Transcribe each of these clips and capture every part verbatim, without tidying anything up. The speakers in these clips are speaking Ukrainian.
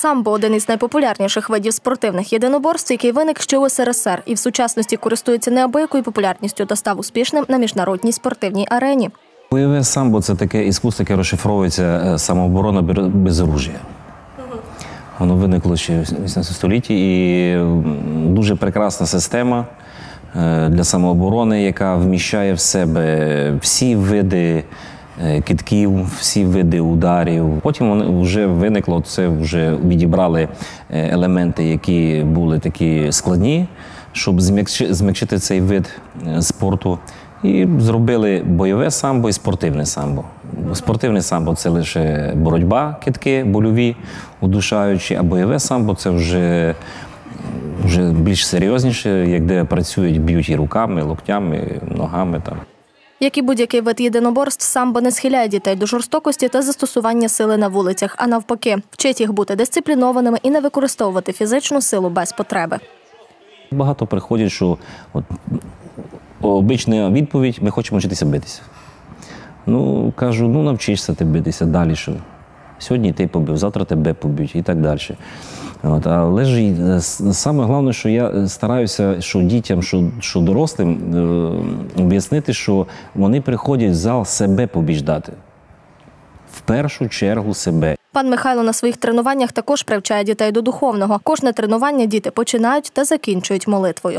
Самбо – один із найпопулярніших видів спортивних єдиноборств, який виник ще у ес ер ес ер і в сучасності користується неабиякою популярністю та став успішним на міжнародній спортивній арені. Бойове самбо – це таке іскусство, яке розшифровується самооборона без оружия. Воно виникло ще в вісімнадцятому столітті і дуже прекрасна система для самооборони, яка вміщає в себе всі види кидків, всі види ударів. Потім вже виникло, це вже відібрали елементи, які були такі складні, щоб змягчити цей вид спорту. І зробили бойове самбо і спортивне самбо. Спортивне самбо – це лише боротьба, кидки больові, удушаючі, а бойове самбо – це вже, вже більш серйозніше, як де працюють, б'ють і руками, локтями, ногами. Там. Як і будь-який вид єдиноборств, самбо не схиляє дітей до жорстокості та застосування сили на вулицях, а навпаки, вчить їх бути дисциплінованими і не використовувати фізичну силу без потреби. Багато приходять, що от, обична відповідь – ми хочемо вчитися битися. Ну, кажу, ну навчишся ти битися, далі що? Сьогодні ти побив, завтра тебе поб'ють і так далі. От, але ж саме головне, що я стараюся, що дітям, що, що дорослим е, об'яснити, що вони приходять в зал себе побіждати. В першу чергу себе. Пан Михайло на своїх тренуваннях також привчає дітей до духовного. Кожне тренування діти починають та закінчують молитвою.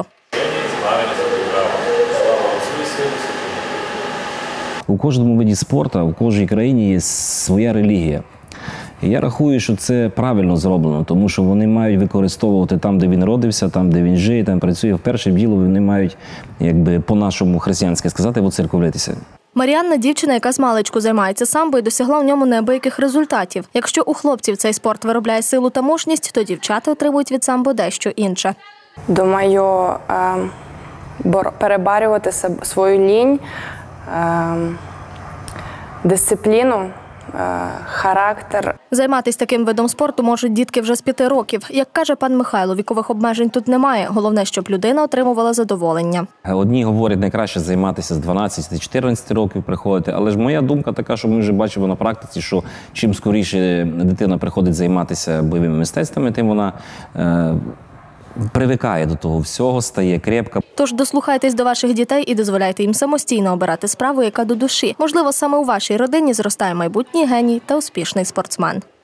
У кожному виді спорту, у кожній країні є своя релігія. І я рахую, що це правильно зроблено, тому що вони мають використовувати там, де він родився, там, де він жиє, там працює. В перше діло вони мають, якби по-нашому християнськи сказати, воцерковлитися. Мар'янна – дівчина, яка з маличку займається самбо і досягла у ньому неабияких результатів. Якщо у хлопців цей спорт виробляє силу та мужність, то дівчата отримують від самбо дещо інше. Думаю, переборювати свою лінь, дисципліну, характер. Займатися таким видом спорту можуть дітки вже з п'яти років. Як каже пан Михайло, вікових обмежень тут немає. Головне, щоб людина отримувала задоволення. Одні говорять, найкраще займатися з дванадцяти-чотирнадцяти років приходити. Але ж моя думка така, що ми вже бачимо на практиці, що чим скоріше дитина приходить займатися бойовими мистецтвами, тим вона е, привикає до того всього, стає крепка. Тож дослухайтесь до ваших дітей і дозволяйте їм самостійно обирати справу, яка до душі. Можливо, саме у вашій родині зростає майбутній геній та успішний спортсмен.